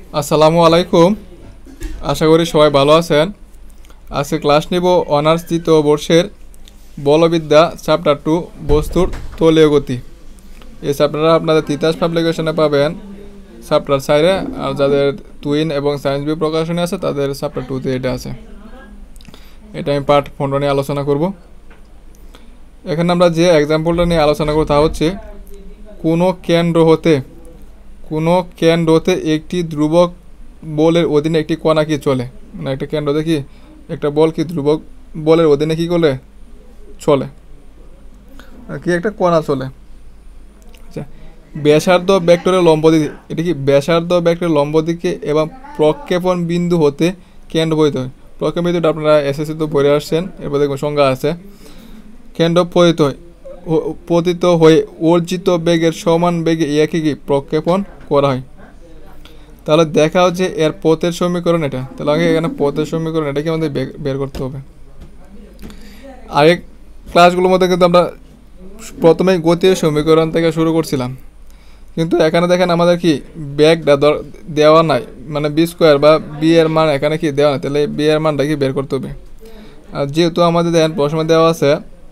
আসসালামু আলাইকুম, আশা করি সবাই ভালো আছেন। আজকে ক্লাস নিব অনার্স দ্বিতীয় বর্ষের বলবিদ্যা চ্যাপ্টার 2 বস্তুর তলীয় গতি। এই চ্যাপ্টারটা আপনাদের তিতাস পাবলিকেশনে পাবেন চ্যাপ্টার 4-এ, আর যাদের টুইন এবং সায়েন্স বই প্রকাশনী আছে তাদের চ্যাপ্টার 2-তে এটা আছে। এটা আমি পার্ট 15 নিয়ে আলোচনা করব। এখানে আমরা যে এক্সাম্পলটা নিয়ে আলোচনা করব তা হচ্ছে কোনো কেন্দ্রতে একটি ধ্রুবক বলের অধীনে একটি কণা কি চলে, মানে একটা কেন্দ্রতে কি একটা বল কি ধ্রুবক বলের অধীনে কি করলে চলে, কি একটা কণা চলে। আচ্ছা, ব্যাসার্ধ ভেক্টরের লম্ব দিকে, এটা কি ব্যাসার্ধ ভেক্টরের লম্ব দিকে এবং প্রক্ষেপণ বিন্দু হতে কেন্দ্র পতিত হয়। প্রক্ষেপণ বিন্দুটা আপনারা এসএসসি তো পড়ে আসছেন, এরপর দেখুন সংজ্ঞা আছে। কেন্দ্র পতিত হয়ে অর্জিত বেগের সমান বেগে একে কি প্রক্ষেপণ করা হয়। তাহলে দেখা হচ্ছে এর পথের সমীকরণ এটা। তাহলে আগে এখানে পথের সমীকরণ এটাকে আমাদের বের করতে হবে। আরেক ক্লাসগুলোর মধ্যে কিন্তু আমরা প্রথমে গতির সমীকরণ থেকে শুরু করছিলাম, কিন্তু এখানে দেখেন আমাদের কি বেগটা দেওয়া নাই, মানে বি স্কোয়ার বা বি এর মান এখানে কি দেওয়া নাই। তাহলে বি এর মানটা কি বের করতে হবে। আর যেহেতু আমাদের দেখেন প্রশ্ন দেওয়া আছে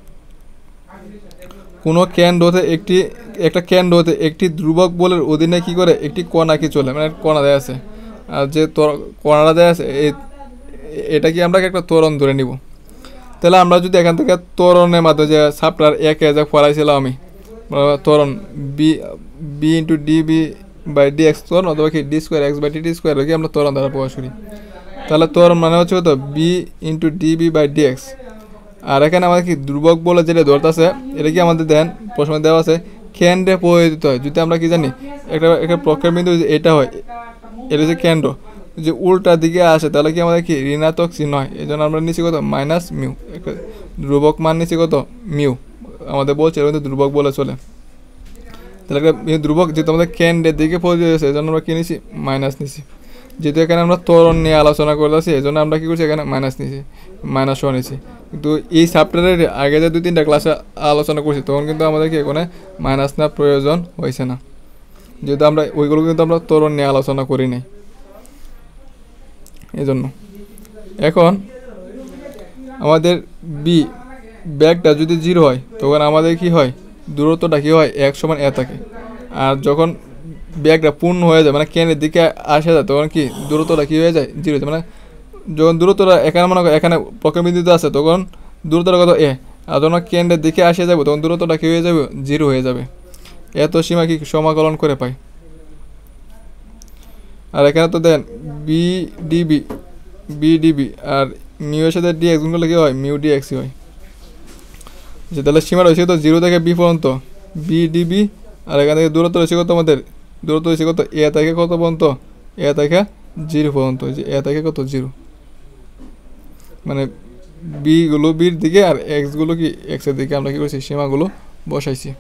কোনো একটা কেন্দ্রতে একটি ধ্রুবক বলের অধীনে কি করে একটি কণা কি চলে, মানে কণা দেওয়া আছে। আর যে কণাটা দেওয়া আছে এটা কি আমরা একটা ত্বরণ ধরে নিব। তাহলে আমরা যদি এখান থেকে ত্বরণের মাধ্যমে যে চ্যাপ্টার 1-এ যা পড়াইছিলাম আমি, ত্বরণ v into d v by d x ত্বরণ, অথবা কি d square x by t square কি আমরা ত্বরণ দ্বারা প্রকাশ করি। তাহলে ত্বরণ মানে হচ্ছে তো v into d v by d x. আর এখানে আমাদের কি ধ্রুবক বলে যেটা ধরতেছে এটা কি আমাদের দেন প্রশ্ন দেওয়া আছে কেন্দ্রে পরিবর্তিত হয়। যদি আমরা কি জানি একটা প্রক্ষেপণ বিন্দু এটা হয়, এটা হচ্ছে কেন্দ্র, যে উল্টা দিকে আসে তাহলে কি আমাদের কি ঋণাত্মক চিহ্ন হয়। এই জন্য আমরা নিচ্ছি কত মাইনাস মিউ, একটা ধ্রুবক মান নিচ্ছি কত মিউ। আমাদের বলছে এটা কিন্তু ধ্রুবক বলে চলে। তাহলে একটা ধ্রুবক যেহেতু আমাদের কেন্দ্রের দিকে পরিবর্তিত হয়েছে এই জন্য আমরা কি নিচ্ছি মাইনাস নিচ্ছি। যেহেতু এখানে আমরা ত্বরণ নিয়ে আলোচনা করতেছি এই জন্য আমরা কী করছি এখানে মাইনাস নিয়েছি, মাইনাস ওয়ান নিয়েছি। কিন্তু এই চ্যাপ্টারের আগে যে 2-3টা ক্লাসে আলোচনা করছি তখন কিন্তু আমাদেরকে এখানে মাইনাস নেওয়ার প্রয়োজন হয়েছে না, যেহেতু আমরা ওইগুলো কিন্তু আমরা ত্বরণ নিয়ে আলোচনা করি নাই এই জন্য। এখন আমাদের ব্যাগটা যদি 0 হয় তখন আমাদের কি হয় দূরত্বটা কি হয় 1 = a থাকে। আর যখন ব্যাগটা পূর্ণ হয়ে যায় মানে কেন্দ্রের দিকে আসা যায় তখন কি দূরত্বটা কী হয়ে যায় 0 হয়ে যায়। মানে যখন দূরত্বটা এখানে মনে করি এখানে প্রক্ষেপবিন্দুতে আছে তখন দূরত্বটা কত a, আর যখন কেন্দ্রের দিকে আসে যাবে তখন দূরত্বটা কী হয়ে যাবে 0 হয়ে যাবে। এত সীমা কি সমাকলন করে পাই। আর এখানে তো দেন বিডিবি আর মিউ এর সাথে ডিএক্স গুণ করলে কি হয় মিউ ডিএক্সই হয়। যে তাহলে সীমা রয়েছে তো 0 থেকে বি পর্যন্ত বিডিবি, আর এখান থেকে দূরত্ব রয়েছে কত আমাদের দূরত্ব রয়েছে কত এ থেকে কত পর্যন্ত এ থেকে 0 পর্যন্ত, যে এ থেকে কত 0, মানে বিগুলো বির দিকে আর এক্সগুলো কি এক্সের দিকে আমরা কী করছি সীমাগুলো বসাইছি।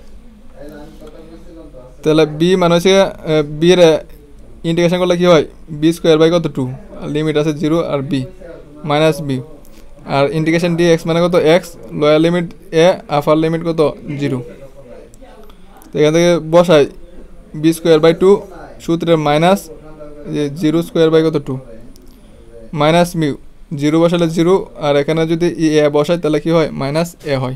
তাহলে বি মানে হচ্ছে বি এর ইন্টিগ্রেশন করলে কি হয় বি স্কোয়ার বাই কত 2, আর লিমিট আছে 0 আর বি মাইনাস বি, আর ইন্টিগ্রেশন ডি এক্স মানে কত এক্স, লোয়ার লিমিট এ আপার লিমিট কত 0। তো এখান থেকে বসাই বি স্কোয়ার বাই 2 সূত্রের মাইনাস যে 0 স্কোয়ার বাই কত 2 মাইনাস মিউ, 0 বসালে 0, আর এখানে যদি এ বসাই তাহলে কি হয় মাইনাস এ হয়।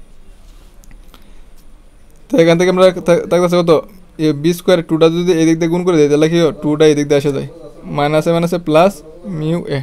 তো এখান থেকে আমরা থাকতেছে কত বি স্কোয়ার 2টা যদি এদিক দিয়ে গুণ করে দিই তাহলে কি হয় 2টা এদিক দিয়ে আসে যায় মাইনাসে প্লাস মিউ এ।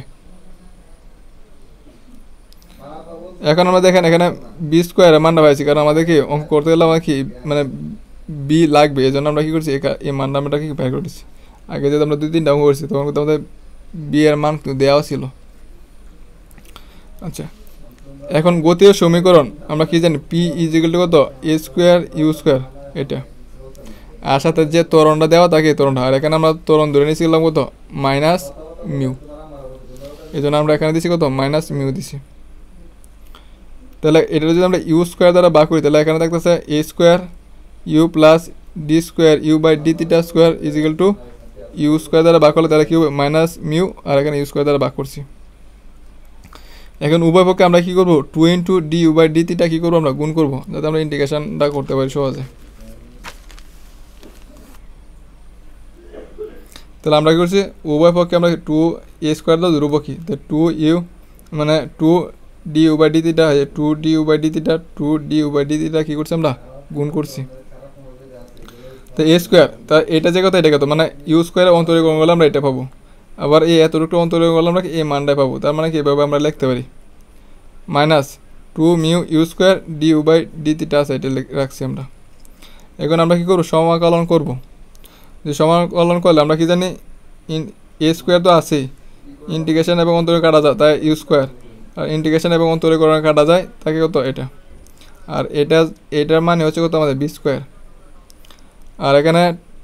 এখন আমরা দেখেন এখানে বি স্কোয়ারের মানটা পাইছি, কারণ আমাদের কি অঙ্ক করতে গেলে আমার কি মানে বি লাগবে, এই জন্য আমরা কী করছি এই মানটা আমরা কি বের করেছি। আগে যদি আমরা 2-3টা অঙ্ক করছি তখন কিন্তু আমাদের বি এর মান দেওয়া ছিল। আচ্ছা, এখন গতীয় সমীকরণ আমরা কি জানি পি ইজিক্যাল টু কত এ স্কোয়ার ইউ স্কোয়ার, এটা আর সাথে যে ত্বরণটা দেওয়া তাকে ত্বরণটা, আর এখানে আমরা ত্বরণ ধরে নিয়েছিলাম কত মাইনাস মিউ, এই জন্য আমরা এখানে দিচ্ছি কত মাইনাস মিউ দিছি। তাহলে এটা যদি আমরা ইউ স্কোয়ার দ্বারা ভাগ করি তাহলে এখানে থাকতেছে a square u plus d square u by d theta square equal to u square দ্বারা ভাগ করলে তাহলে কি হবে মাইনাস মিউ, আর এখানে ইউ স্কোয়ার দ্বারা ভাগ করছি। এখন উভয় পক্ষে আমরা কী করবো 2 into d u by d theta কী করবো আমরা গুণ করবো, যাতে আমরা ইন্টিগ্রেশনটা করতে পারি সহজে। তাহলে আমরা কি করছি উভয় পক্ষে আমরা 2a² দাও ধ্রুবকী, তো 2u মানে 2du/d থিটা হয় 2du/d থিটা 2du/d থিটা কি করছি আমরা গুণ করছি। তো a স্কোয়ার, তা এটা যে কত এটা কত, মানে ইউ স্কোয়ারের অন্তরীকরণ করলে আমরা এটা পাবো, আবার এই এতটুকু অন্তরীকরণ করলে আমরা এই মানটাই পাবো। তার মানে কি এভাবে আমরা লিখতে পারি মাইনাস 2μu² du/d থিটা আছে, এটা রাখছি আমরা। এখন আমরা কি করবো সমাকলন করব, যে সমাকলন করলে আমরা কি জানি a স্কোয়ার তো আছেই, ইন্টিগ্রেশন এবং অন্তরীকরণ কাটা যায় তাই ইউ স্কোয়ার, আর ইন্টিগ্রেশন এবং অন্তরীকরণ কাটা যায় তাকে কত এটা, আর এটার মানে হচ্ছে কত আমাদের b স্কোয়ার, আর এখানে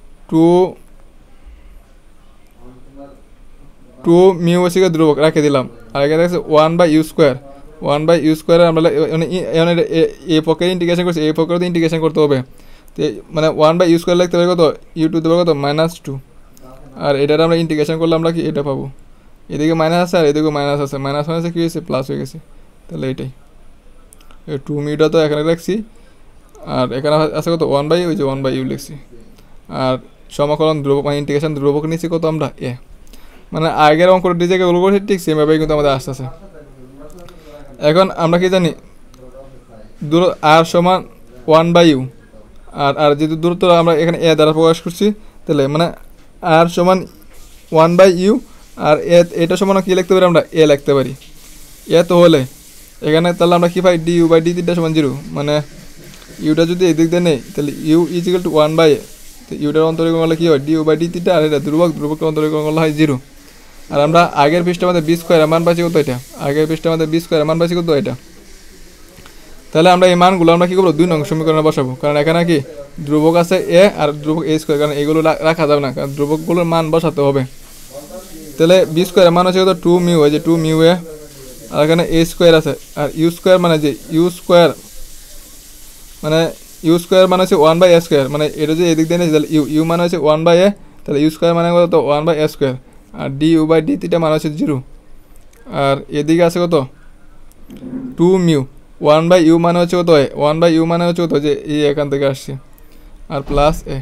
2μ হচ্ছে ধ্রুবক রেখে দিলাম, আর এখানে দেখছে 1/u², 1/u² আমরা এই পক্ষে ইন্টিগ্রেশন করছি, এই পক্ষে তো ইন্টিগ্রেশন করতে হবে, তো মানে 1/u² লিখতে হবে কত u² কত -2, আর এটার আমরা ইন্টিগ্রেশন করলে আমরা কি এটা পাবো, এদিকে মাইনাস আছে আর এদিকে মাইনাস আছে, মাইনাস মাইনাসে কী হয়েছে প্লাস হয়ে গেছে, তাহলে এটাই 2μটা তো এখানে রাখছি, আর এখানে আছে কত 1/u, ওই যে 1/u লিখছি, আর সমাকলন ধ্রুবক মানে ইন্টিগ্রেশন ধ্রুবক নিচ্ছি কত আমরা এ, মানে আগের অঙ্কটা যে জায়গায় করছি ঠিক সেমভাবেই কিন্তু আমাদের আসতেছে। এখন আমরা কি জানি আর সমান 1/u, আর যেহেতু দূরত্ব আমরা এখানে এ দ্বারা প্রকাশ করছি, তাহলে মানে আর সমান 1/u, আর এটা সমান কি লিখতে পারি আমরা এ লিখতে পারি, এ তো হলে এখানে তাহলে আমরা কি পাই du/d থিটা সমান 0, মানে ইউটা যদি এদিক দিয়ে নেই তাহলে u = 1/a, তো ইউটার অন্তরীকরণ করলে কী হয় du/d থিটা, আর এটা ধ্রুবকের অন্তরীকরণ করলে হয় 0। আর আমরা আগের পৃষ্ঠে আমাদের b স্কোয়ার মান পাইছি কত এটা, আগের পৃষ্ঠে আমাদের b স্কোয়ার মান পাইছি কত এটা, তাহলে আমরা এই মানগুলো আমরা কী করবো 2 নং সমীকরণে বসাবো, কারণ এখানে কি ধ্রুবক আছে এ আর ধ্রুবক a স্কোয়ার, কারণ এগুলো রাখা যাবে না, কারণ ধ্রুবকগুলোর মান বসাতে হবে। তাহলে b স্কোয়ার মান হচ্ছে কত 2μ, এই যে 2μ, আর এখানে a স্কোয়ার আছে, আর u স্কোয়ার মানে যে u স্কোয়ার মানে মানে হচ্ছে 1/a², মানে এটা যে এদিক দিয়ে তাহলে ইউ মানে হচ্ছে 1/a, তাহলে u স্কোয়ার মানে কত 1/a², আর du/d থিটা মানে হচ্ছে 0, আর এদিকে আছে কত 2μ, 1/u মানে হচ্ছে কত 1/u মানে হচ্ছে কত যে এই এখান থেকে আসছে, আর প্লাস এ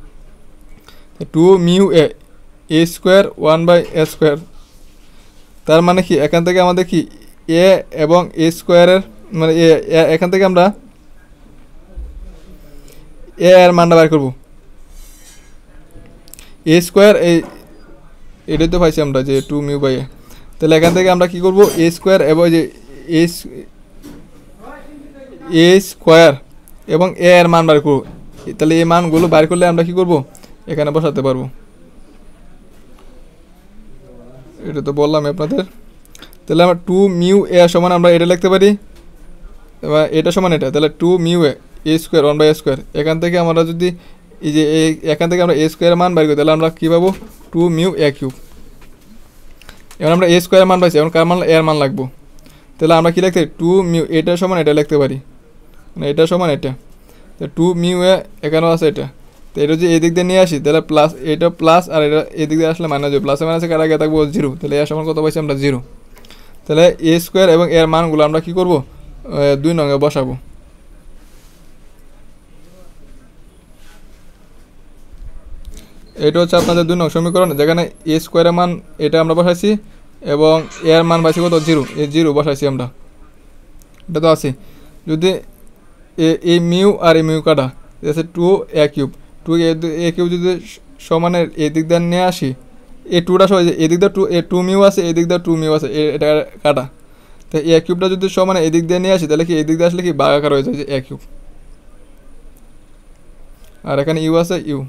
2μa a² 1/a², তার মানে কি এখান থেকে আমাদের কি এ এবং a স্কোয়ারের মানে এখান থেকে আমরা এ এর মানটা বের করবো, a স্কোয়ার এটাই তো পাইছি আমরা যে 2μ/a, তাহলে এখান থেকে আমরা কি করব a স্কোয়ার এবং যে a স্কোয়ার এবং এ এর মান বের করবো, তাহলে এই মানগুলো বের করলে আমরা কি করব এখানে বসাতে পারবো, এটা তো বললাম আপনাদের। তাহলে আমরা 2μa সমান আমরা এটা লিখতে পারি, এবার এটা সমান এটা, তাহলে 2μa a² 1/a², এখান থেকে আমরা যদি এই যে এখান থেকে আমরা a স্কোয়ারের মান বের করি তাহলে আমরা কী পাবো 2μa³। এবার আমরা a স্কোয়ারের মান পাইছি, এখন কার মান এর মান লাগবো, তাহলে আমরা কী লিখতে পারি 2μ এটা সমান এটা লিখতে পারি, মানে এটা সমান এটা, তো 2μa এখানেও আছে এটা, তো এটা যদি এদিক দিয়ে নিয়ে আসি তাহলে প্লাস, এটা প্লাস আর এটা এদিক দিয়ে আসলে মাইনাস, প্লাসে মাইনাসে কার আগে থাকবো 0, তাহলে এর সমান কত পাইছি আমরা 0। তাহলে a স্কোয়ার এবং এর মানগুলো আমরা কী করবো 2 নঙে বসাবো। এটা হচ্ছে আপনাদের 2 নং সমীকরণ, যেখানে a স্কোয়ারের মান এটা আমরা বসাইছি এবং এর মান পাইছি কত 0, এই 0 বসাইছি আমরা, এটা তো আছে। যদি এই মিউ আর এই মিউ কাটা আছে 2a³ 2a³ যদি সমানের এদিক দিয়ে নিয়ে আসি, এই 2টা সহ এদিক দিয়ে 2μ আছে, এদিক দিয়ে 2μ আছে, এটা কাটা, তো a³ যদি সমানে এদিক দিয়ে নিয়ে আসি তাহলে কি এদিক দিয়ে আসলে কি ভাগাকার হয়ে যায় যে a³, আর এখানে ইউ আছে ইউ,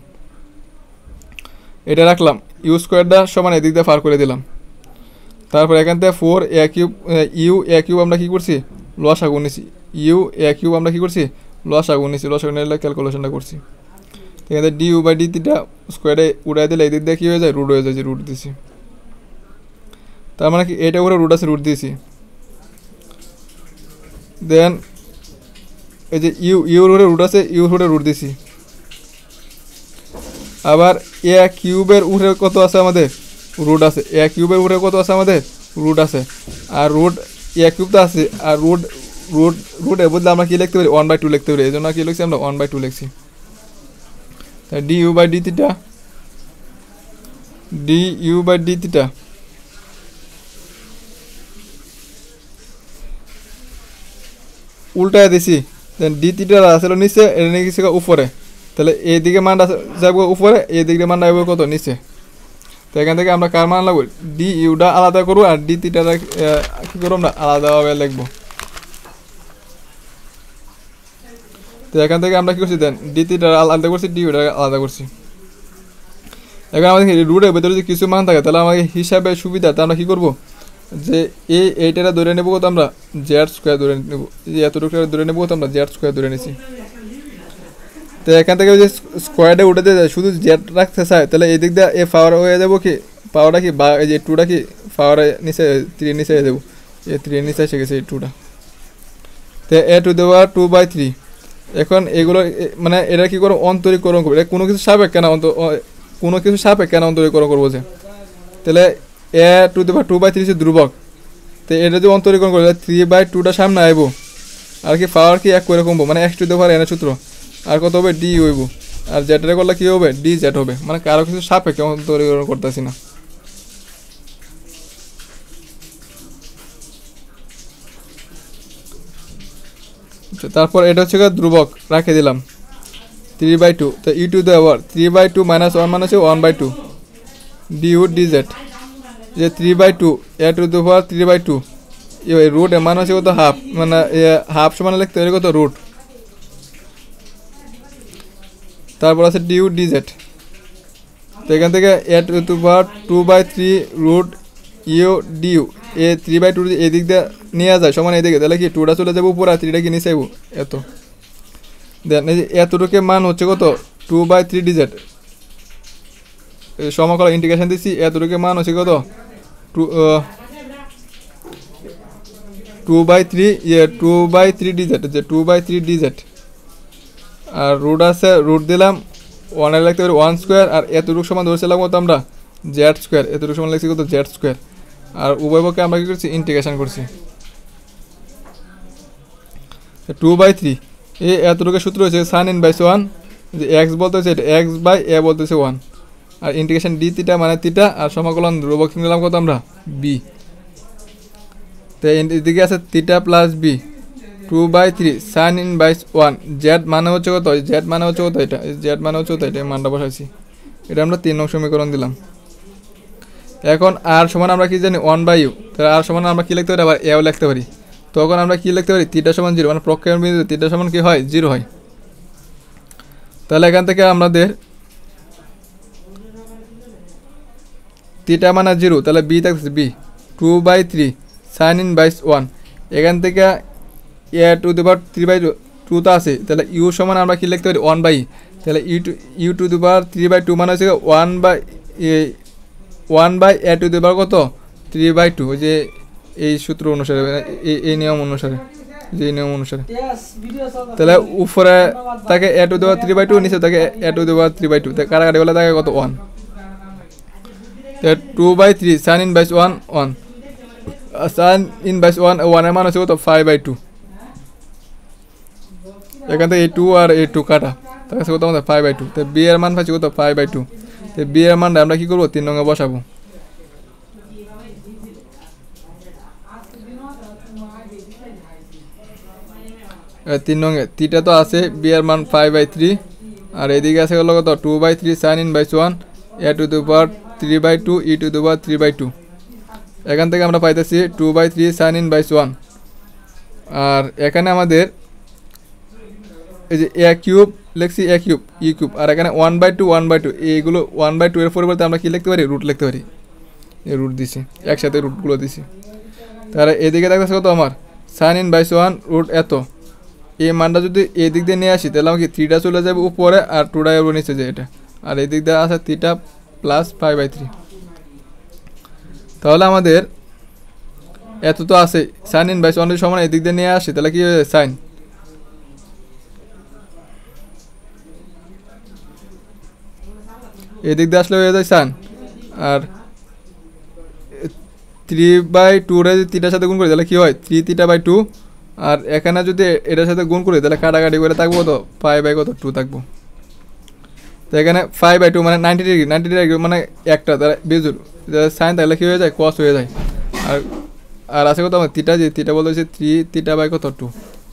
এটা রাখলাম, ইউ স্কোয়ারটা সমান এদিক দিয়ে পার করে দিলাম, তারপর এখান থেকে 4a³ u(a³ আমরা কী করছি লসাগু নিছি, u(a³ আমরা কী করছি লসাগু নিছি, লসাগু নিলে ক্যালকুলেশনটা করছি, এখান থেকে du/d থিটা স্কোয়ারে উড়াই দিলে এদিক দিয়ে কী হয়ে যায় রুট হয়ে যায়, যে রুট দিছি, তার মানে কি এটা উপরে রুট আছে রুট দিয়েছি, দেন এই যে ইউর উপরে রুট আছে ইউর উপরে রুট দিছি, আবার a³ উপরে কত আছে আমাদের রুট আছে, a³ উপরে কত আছে আমাদের রুট আছে, আর রুট a³ তো আছে, আর রুটের বদলে আমরা কী লিখতে পারি 1/2 লিখতে পারি, এই জন্য কী লিখছি আমরা 1/2 লিখছি, du/d theta d u by d theta উল্টায় দিছি, দেন ডি থিটা আসলে নিচে, এটা নিয়ে গেছে উপরে, তাহলে এইদিকে মানটা যাবো উপরে, এইদিকে মানটা যাবো কত নিচে। তো এখান থেকে আমরা কার মান লাগবো, ডি ইউটা আলাদা করবো আর ডি থিটাটা কী করবো আমরা আলাদাভাবে লিখবো। তো এখান থেকে আমরা কী করছি দেন ডি থিটা আলাদা করছি, ডি ইউটা আলাদা করছি। এখন আমাদের রুটের ভেতরে যদি কিছু মান থাকে তাহলে আমাদের হিসাবে সুবিধাতে আমরা কী করবো যে এইটা ধরে নেবো কত আমরা জেড স্কোয়ার ধরে নেবো, যে এতটুকু ধরে নেবো কত আমরা জেড স্কোয়ার ধরে নিছি। তো এখান থেকে যে স্কোয়ারটা উঠে যায় শুধু জেড রাখতে চায়, তাহলে এই দিক দিয়ে এ পাওয়ার হয়ে যাবো কি, পাওয়ারটা কি বা এই যে টুটা কি পাওয়ার নিচে 3 নিচে হয়ে যাবো, এই 3 নিচে এসে গেছে এই টুটা। তো এ টু দি পাওয়ার 2/3। এখন এগুলো মানে এটা কী করবো অন্তরীকরণ করবো, এটা কোনো কিছু সাপেক্ষে না, কোনো কিছু সাপেক্ষে না অন্তরীকরণ করবো যে, তাহলে এ টু দি পাওয়ার 2/3 হচ্ছে ধ্রুবক। তো এটা যদি অন্তরীকরণ করবো 3/2টা সামনে আইবো, আর কি পাওয়ার কি এক করে কমবো, মানে x to the power n সূত্র, আর কত হবে ডি হইব, আর জেডটা করলে কী হবে ডি জেড হবে, মানে কারো কিছু সাপেক্ষে অন্তরীকরণ করতেছি না। তারপর এটা হচ্ছে ধ্রুবক রাখে দিলাম 3/2। তো ই টু দি পাওয়ার 3/2 - 1 মানে হচ্ছে 1/2 ডি ইউ ডি জেড, যে 3/2 এ টু দি পাওয়ার 3/2 এই রুট এর মান হচ্ছে কত হাফ, মানে হাফ সমান লিখতে হলে কত রুট, তারপর আছে ডি ইউ ডি জেড। তো এখান থেকে a to the power 2/3 root u d u, a 3/2 এদিক দিয়ে নিয়ে যায় সমান এদিকে, তাহলে কি 2টা চলে যাবো উপরে আর 3টা কি নিচে আইবো এত। দেন এই যে এতটুকু মান হচ্ছে কত 2/3 ডি জেড, সমাকল ইন্টিগ্রেশন দিচ্ছি, এতটুকু মান হচ্ছে কত 2/3 ডি জেড, যে 2/3 ডি জেড। আর রুট আছে, রুট দিলাম 1 এর লিখতে পারি 1 স্কোয়ার, আর এতটুকু সমান ধরছিলাম কত আমরা জেড স্কোয়ার, এতটুকু সমান লিখছি কত জেড স্কোয়ার। আর উভয় পক্ষে আমরা কী করছি ইন্টিগ্রেশন করছি 2/3, এই এতটুকু সূত্র হচ্ছে সাইন ইনভার্স 1, যে এক্স বলতে হচ্ছে এটা এক্স বাই এ বলতে হচ্ছে 1, আর ইন্টিগ্রেশন ডি থিটা মানে থিটা, আর সমাকলন ধ্রুবক নিলাম কত আমরা বি। তো এদিকে আছে theta plus b 2/3 sine inverse 1, z মানে হচ্ছে কত, জেড মানে হচ্ছে কত এটা, জেড মানে হচ্ছে কত এটা মানটা বসাইছি, এটা আমরা 3 নং সমীকরণ দিলাম। এখন আর সমান আমরা কি জানি 1/u, তাহলে আর সমান আমরা কি লিখতে পারি, আবার এও লিখতে পারি। তখন আমরা কি লিখতে পারি থিটা সমান 0, মানে প্রক্ষেপণ বিন্দুতে থিটা সমান কি হয় 0 হয়। তাহলে এখান থেকে আমাদের থিটা মানে 0, তাহলে বি থাকছে বি 2/3 সাইন ইনভার্স 1, এখান থেকে এ টু দি পাওয়ার 3/2 তো আছে, তাহলে ইউ সমান আমরা কি লিখতে পারি 1/e, তাহলে ইউ টু দি পাওয়ার 3/2 মানে হচ্ছে 1/a টু দি পাওয়ার কত 3/2, যে এই সূত্র অনুসারে, এই নিয়ম অনুসারে, যে নিয়ম অনুসারে। তাহলে উপরে থাকে এ টু দি পাওয়ার 3/2, নিচে থাকে এ টু দি পাওয়ার 3/2, তাই কাটাকাটি বলে থাকে কত 1। 2/3 সাইন ইনভার্স 1 1, সাইন ইনভার্স 1 এর মান হচ্ছে কত 5/2, এখান থেকে এই 2 আর এই 2 কাটা, তার কাছে কত আমাদের 5/2, তো বি এর মান পাচ্ছি কত 5/2। তো বি এর মানটা আমরা কি করবো 3 নঙ্গে বসাবো। তিন নঙ্গে থিটা তো আছে, বি এর মান 5/3, আর এদিকে আছে হলো কত 2/3 sine inverse 1 a to the power 3/2 e to the power 3/2। এখান থেকে আমরা পাইতেছি 2/3 সাইন ইনভার্স 1, আর এখানে আমাদের এই যে এ কিউব লিখছি, এ কিউব ই কিউব, আর এখানে 1/2 এইগুলো 1/2 এর পরিবর্তে আমরা কি লিখতে পারি রুট লিখতে পারি, এই রুট দিছি একসাথে, রুটগুলো দিছি। তাহলে এদিকে দেখতেছে কত আমার সাইন ইনভার্স 1 রুট এত, এই মানটা যদি এই দিক দিয়ে নিয়ে আসি তাহলে আমাকে 3টা চলে যাবে উপরে আর 2টা এর নিচে যায় এটা, আর এই দিক দিয়ে আছে থিটা প্লাস 5/3। তাহলে আমাদের এত তো আছে, সাইন ইনভার্স 1 এর সমান এই দিক দিয়ে নিয়ে আসি তাহলে কি হয়ে যায় সাইন, এদিক দিয়ে আসলে হয়ে যায় সাইন, আর 3/2 রে যদি থিটার সাথে গুণ করি তাহলে কি হয় 3 থিটা/2, আর এখানে যদি এটার সাথে গুণ করি তাহলে কাটাকাটি করে থাকবো তো পাই বাই কত 2 থাকবো। তো এখানে 5/2 মানে 90 ডিগ্রি মানে একটা তাহলে বিজুর সাইন তাহলে কী হয়ে যায় কস হয়ে যায়। আর আর আছে কত আমার থিটা, যে থিটা বলতে হচ্ছে 3 থিটা বাই কত 2।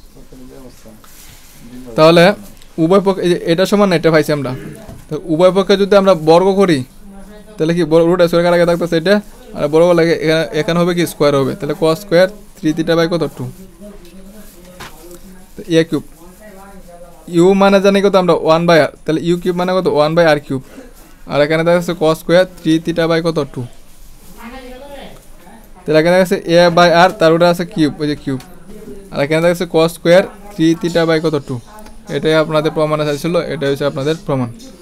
তাহলে উভয় পক্ষে এটা সমান এটা পাইছি আমরা। তো উভয় পক্ষে যদি আমরা বর্গ করি তাহলে কি রুট স্কোয়ার আগে থাকতেছে এটা, আর বর্গ লাগে এখানে হবে কি স্কোয়ার হবে, তাহলে কস স্কোয়ার 3 থিটা বাই কত 2। তো এ কিউব ইউ মানে জানি কত আমরা 1/r, তাহলে ইউ কিউব মানে কত 1/r কিউব। আর এখানে দেখা যাচ্ছে কস স্কোয়ার 3 থিটা বাই কত 2। তাহলে এখানে দেখা যাচ্ছে এ বাই আর, তার ওটা আছে কিউব, ওই যে কিউব। আর এখানে দেখা যাচ্ছে কস স্কোয়ার 3 থিটা বাই কত 2। এটাই আপনাদের প্রমাণে চাইছিল, এটা হচ্ছে আপনাদের প্রমাণ।